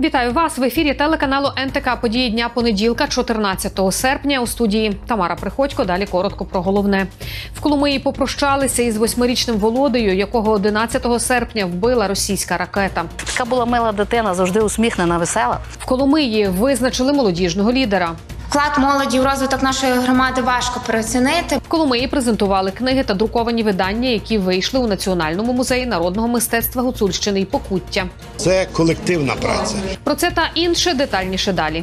Вітаю вас в ефірі телеканалу НТК. Події дня понеділка, 14 серпня. У студії Тамара Приходько. Далі коротко про головне. В Коломиї попрощалися із 8-річним Володею, якого 11 серпня вбила російська ракета. Така була мила дитина, завжди усміхнена, весела. В Коломиї визначили молодіжного лідера. Вклад молоді в розвиток нашої громади важко переоцінити. В Коломиї презентували книги та друковані видання, які вийшли у Національному музеї народного мистецтва Гуцульщини і Покуття. Це колективна праця. Про це та інше детальніше далі.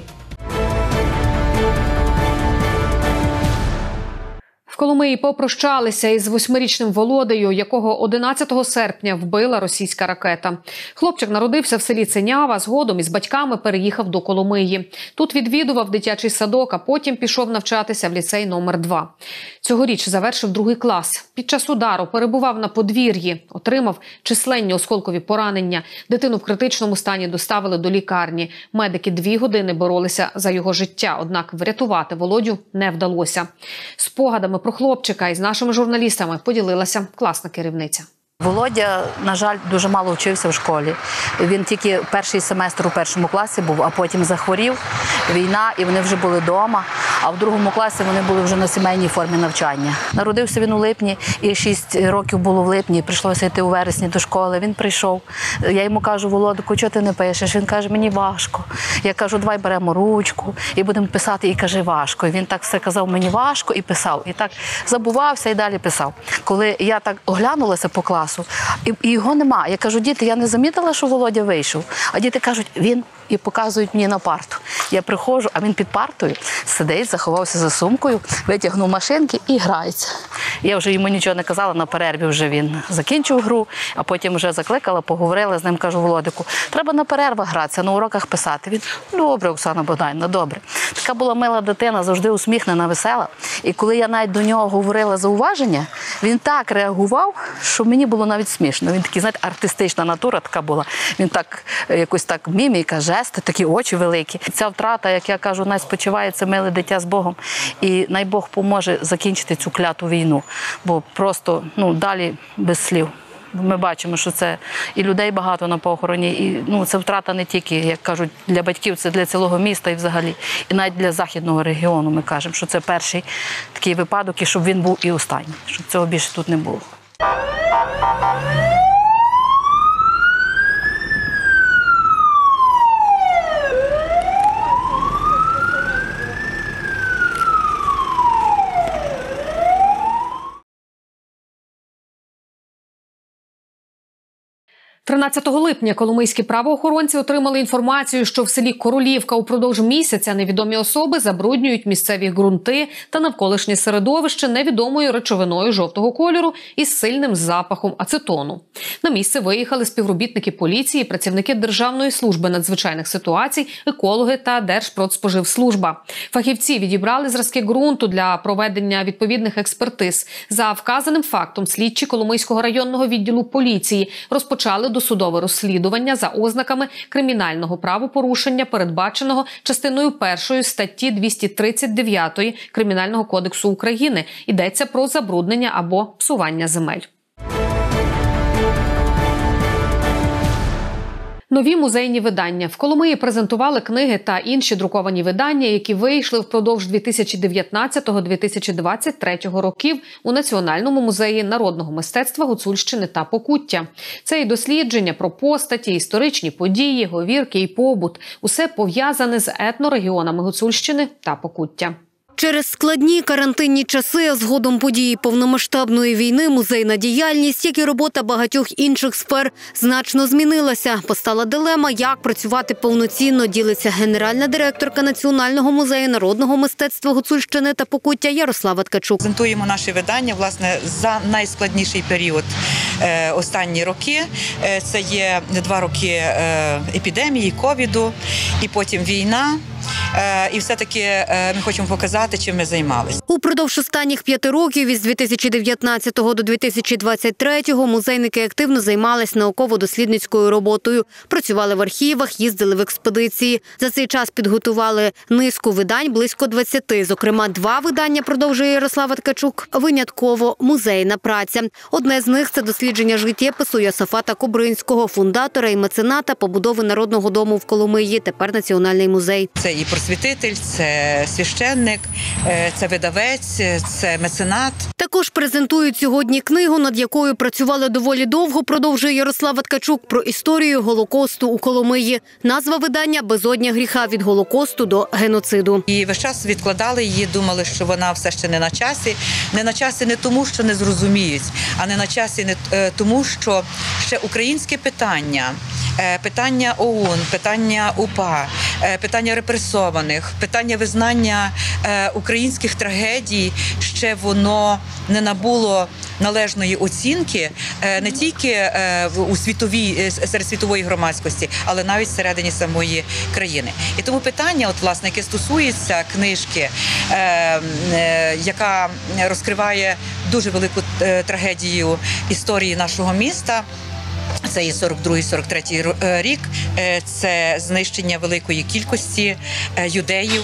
В Коломиї попрощалися із 8-річним Володею, якого 11 серпня вбила російська ракета. Хлопчик народився в селі Ценява, згодом із батьками переїхав до Коломиї. Тут відвідував дитячий садок, а потім пішов навчатися в ліцей номер 2. Цьогоріч завершив 2 клас. Під час удару перебував на подвір'ї, отримав численні осколкові поранення. Дитину в критичному стані доставили до лікарні. Медики 2 години боролися за його життя, однак врятувати Володю не вдалося. Спогадами про хлопчика із нашими журналістами поділилася класна керівниця. Володя, на жаль, дуже мало вчився в школі. Він тільки перший семестр у 1 класі був, а потім захворів. Війна, і вони вже були вдома. А в 2 класі вони були вже на сімейній формі навчання. Народився він у липні, і 6 років було в липні. Прийшлося йти у вересні до школи. Він прийшов. Я йому кажу: Володику, чого ти не пишеш? Він каже: мені важко. Я кажу: давай беремо ручку і будемо писати. І каже: важко. І він так все казав: мені важко, і писав. І так забувався і далі писав. Коли я так оглянулася по класу, і його нема. Я кажу: діти, я не замітила, що Володя вийшов. А діти кажуть: він. І показують мені на парту. Я приходжу, а він під партою сидить, заховався за сумкою, витягнув машинки і грається. Я вже йому нічого не казала, на перерві вже він закінчив гру, а потім вже закликала, поговорила з ним, кажу: Володику, треба на перервах гратися, на уроках писати. Він: добре, Оксана Богданівна, добре. Така була мила дитина, завжди усміхнена, весела. І коли я навіть до нього говорила зауваження, він так реагував, що мені було навіть смішно. Він такий, знаєте, артистична натура така була. Він так, якось так міміка, жести, такі очі великі. Ця втрата, як я кажу, най спочиває це миле дитя з Богом. І най Бог поможе закінчити цю кляту війну. Бо просто, далі без слів. Ми бачимо, що це і людей багато на похороні, і це втрата не тільки, як кажуть, для батьків, це для цілого міста і взагалі. І навіть для західного регіону ми кажемо, що це перший такий випадок, і щоб він був і останній, щоб цього більше тут не було. 13 липня коломийські правоохоронці отримали інформацію, що в селі Королівка упродовж місяця невідомі особи забруднюють місцеві ґрунти та навколишнє середовище невідомою речовиною жовтого кольору із сильним запахом ацетону. На місце виїхали співробітники поліції, працівники Державної служби надзвичайних ситуацій, екологи та Держпродспоживслужба. Фахівці відібрали зразки ґрунту для проведення відповідних експертиз. За вказаним фактом слідчі Коломийського районного відділу поліції розпочали досудове розслідування за ознаками кримінального правопорушення, передбаченого частиною 1 статті 239 Кримінального кодексу України. Йдеться про забруднення або псування земель. Нові музейні видання. В Коломиї презентували книги та інші друковані видання, які вийшли впродовж 2019-2023 років у Національному музеї народного мистецтва Гуцульщини та Покуття. Це і дослідження про постаті, історичні події, говірки і побут. Усе пов'язане з етнорегіонами Гуцульщини та Покуття. Через складні карантинні часи, а згодом події повномасштабної війни, музейна діяльність, як і робота багатьох інших сфер, значно змінилася. Постала дилема, як працювати повноцінно, ділиться генеральна директорка Національного музею народного мистецтва Гуцульщини та Покуття Ярослава Ткачук. Презентуємо наші видання, власне, за найскладніший період останні роки. Це є 2 роки епідемії, ковіду, і потім війна. І все-таки ми хочемо показати, чим ми займалися. Упродовж останніх 5 років, із 2019 до 2023, музейники активно займались науково-дослідницькою роботою. Працювали в архівах, їздили в експедиції. За цей час підготували низку видань, близько 20. Зокрема, 2 видання, продовжує Ярослава Ткачук, винятково музейна праця. Одне з них – це дослідження життєпису Йосафата Кобринського, фундатора і мецената побудови Народного дому в Коломиї, тепер Національний музей. Це і просвітитель, це священник, це видавець, це меценат. Також презентують сьогодні книгу, над якою працювали доволі довго, продовжує Ярослава Ткачук, про історію Голокосту у Коломиї. Назва видання «Безодня гріха. Від Голокосту до геноциду». І весь час відкладали її, думали, що вона все ще не на часі. Не на часі не тому, що не зрозуміють, а не на часі не тому, що ще українське питання, питання ОУН, питання УПА, питання репресованих, питання визнання українських трагедій, ще воно не набуло належної оцінки не тільки у серед світової громадськості, але навіть всередині самої країни. І тому питання, власне, яке стосується книжки, яка розкриває дуже велику трагедію історії нашого міста, це і 42-43 рік, це знищення великої кількості юдеїв,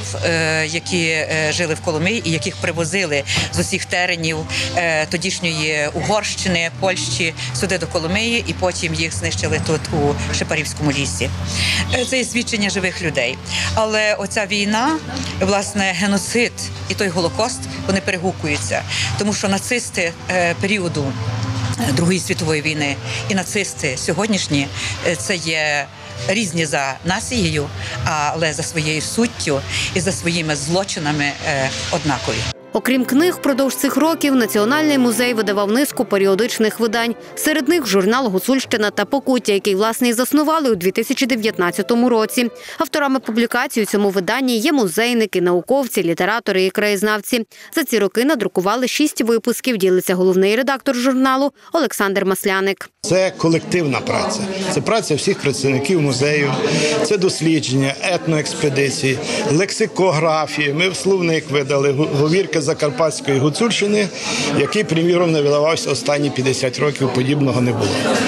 які жили в Коломиї і яких привозили з усіх теренів тодішньої Угорщини, Польщі сюди до Коломиї, і потім їх знищили тут у Шепарівському лісі. Це є свідчення живих людей. Але оця війна, власне, геноцид і той Голокост, вони перегукуються, тому що нацисти періоду Другої світової війни і нацисти сьогоднішні – це є різні за нацією, але за своєю суттю і за своїми злочинами однакові. Окрім книг, впродовж цих років Національний музей видавав низку періодичних видань. Серед них журнал «Гуцульщина та Покуття», який, власне, і заснували у 2019 році. Авторами публікацій у цьому виданні є музейники, науковці, літератори і краєзнавці. За ці роки надрукували 6 випусків, ділиться головний редактор журналу Олександр Масляник. Це колективна праця. Це праця всіх працівників музею, це дослідження, етноекспедиції, лексикографії. Ми в словник видали говірки Закарпатської Гуцульщини, який, приміром, не видавався останні 50 років, подібного не було.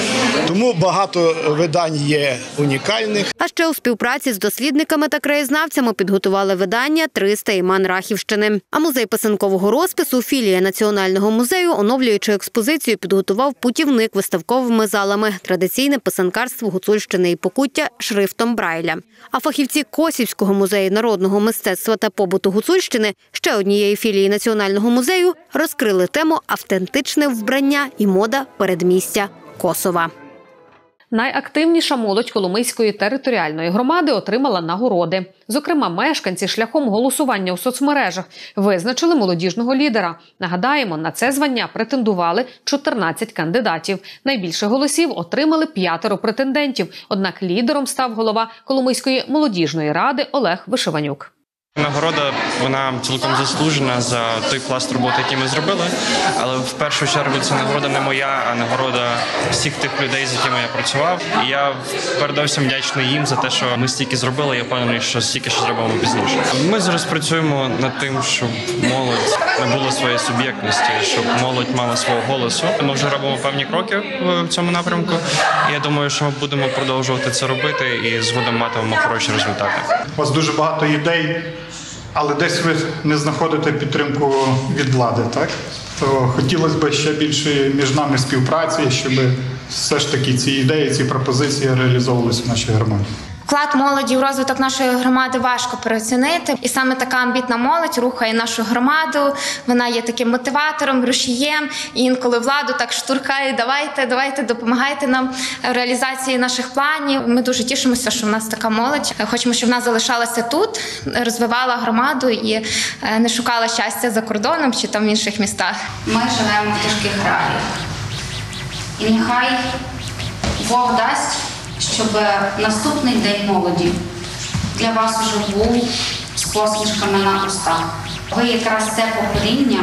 Тому багато видань є унікальних. А ще у співпраці з дослідниками та краєзнавцями підготували видання «300 іман Рахівщини». А музей писанкового розпису, філія Національного музею, оновлюючи експозицію, підготував путівник виставковими залами, традиційне писанкарство Гуцульщини і Покуття шрифтом Брайля. А фахівці Косівського музею народного мистецтва та побуту Гуцульщини, ще однієї філії Національного музею, розкрили тему «Автентичне вбрання і мода передмістя Косова». Найактивніша молодь Коломийської територіальної громади отримала нагороди. Зокрема, мешканці шляхом голосування у соцмережах визначили молодіжного лідера. Нагадаємо, на це звання претендували 14 кандидатів. Найбільше голосів отримали 5 претендентів. Однак лідером став голова Коломийської молодіжної ради Олег Вишиванюк. Нагорода, вона цілком заслужена за той пласт роботи, який ми зробили, але в першу чергу це нагорода не моя, а нагорода всіх тих людей, з якими я працював. І я передовсім вдячний їм за те, що ми стільки зробили, я впевнений, що стільки ще зробимо пізніше. Ми зараз працюємо над тим, щоб молодь не було своєї суб'єктності, щоб молодь мала свого голосу. Ми вже робимо певні кроки в цьому напрямку, і я думаю, що ми будемо продовжувати це робити і згодом матимемо хороші результати. У вас дуже багато ідей, але десь ви не знаходите підтримку від влади, так? То хотілося б ще більше між нами співпраці, щоб все ж таки ці ідеї, ці пропозиції реалізовувалися в нашій громаді. Вклад молоді в розвиток нашої громади важко переоцінити. І саме така амбітна молодь рухає нашу громаду. Вона є таким мотиватором, рушієм. І інколи владу так штурхає, давайте, допомагайте нам в реалізації наших планів. Ми дуже тішимося, що в нас така молодь. Хочемо, щоб вона залишалася тут, розвивала громаду і не шукала щастя за кордоном чи там в інших містах. Ми живемо в тяжких реаліях. І нехай Бог дасть, щоб наступний день молоді для вас вже був з посмішками на устах. Ви якраз це покоління,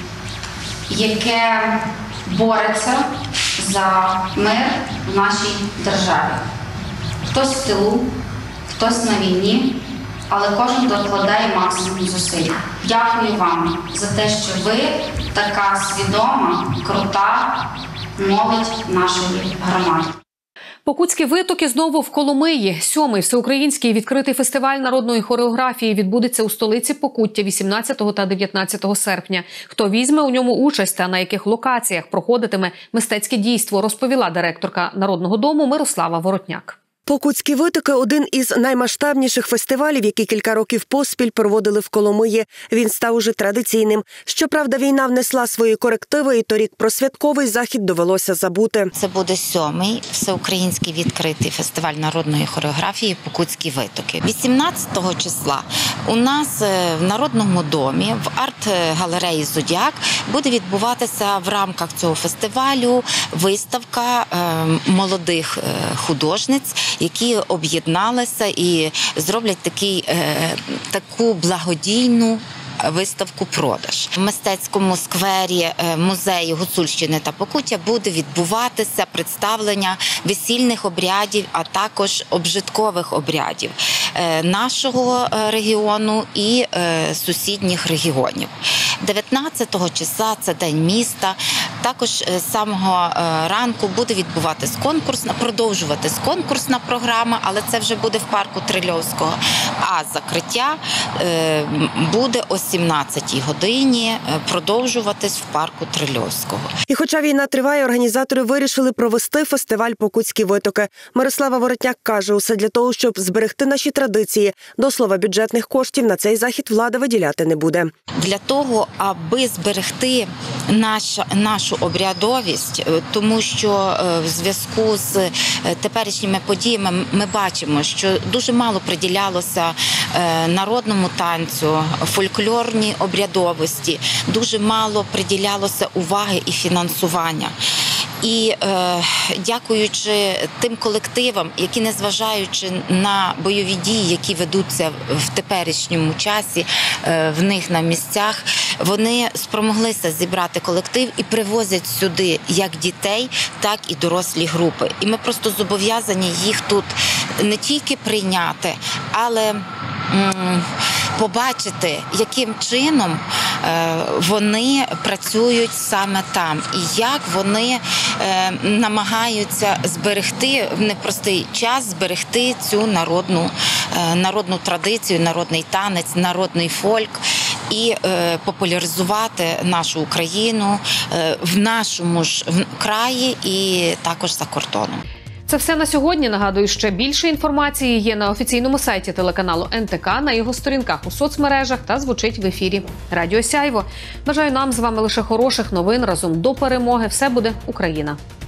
яке бореться за мир в нашій державі. Хтось в тилу, хтось на війні, але кожен докладає максимум зусиль. Дякую вам за те, що ви така свідома, крута молодь нашої громади. Покутські витоки знову в Коломиї. 7-й всеукраїнський відкритий фестиваль народної хореографії відбудеться у столиці Покуття 18 та 19 серпня. Хто візьме у ньому участь та на яких локаціях проходитиме мистецьке дійство, розповіла директорка Народного дому Мирослава Воротняк. Покутські витоки – один із наймасштабніших фестивалів, які кілька років поспіль проводили в Коломиї. Він став уже традиційним. Щоправда, війна внесла свої корективи, і торік про святковий захід довелося забути. Це буде 7-й всеукраїнський відкритий фестиваль народної хореографії «Покутські витоки». 18 числа у нас в Народному домі, в арт-галереї «Зодіак» буде відбуватися в рамках цього фестивалю виставка молодих художниць, які об'єдналися і зроблять таку благодійну виставку-продаж. В мистецькому сквері музею Гуцульщини та Покуття буде відбуватися представлення весільних обрядів, а також обжиткових обрядів нашого регіону і сусідніх регіонів. 19 числа – це День міста. Також з самого ранку буде продовжуватись конкурсна програма, але це вже буде в парку Трильовського. А закриття буде о 17-й годині продовжуватись в парку Трильовського. І хоча війна триває, організатори вирішили провести фестиваль «Покутські витоки». Мирослава Воротняк каже, усе для того, щоб зберегти наші традиції. До слова, бюджетних коштів на цей захід влада виділяти не буде. Для того, аби зберегти нашу обрядовість, тому що в зв'язку з теперішніми подіями ми бачимо, що дуже мало приділялося народному танцю, фольклорній обрядовості, дуже мало приділялося уваги і фінансування. І дякуючи тим колективам, які, незважаючи на бойові дії, які ведуться в теперішньому часі, в них на місцях, вони спромоглися зібрати колектив і привозять сюди як дітей, так і дорослі групи. І ми просто зобов'язані їх тут не тільки прийняти, але побачити, яким чином вони працюють саме там і як вони намагаються зберегти в непростий час, зберегти цю народну традицію, народний танець, народний фольк і популяризувати нашу Україну в нашому ж краї і також за кордоном. Це все на сьогодні. Нагадую, ще більше інформації є на офіційному сайті телеканалу НТК, на його сторінках у соцмережах та звучить в ефірі Радіо Сяйво. Бажаю нам з вами лише хороших новин. Разом до перемоги. Все буде Україна!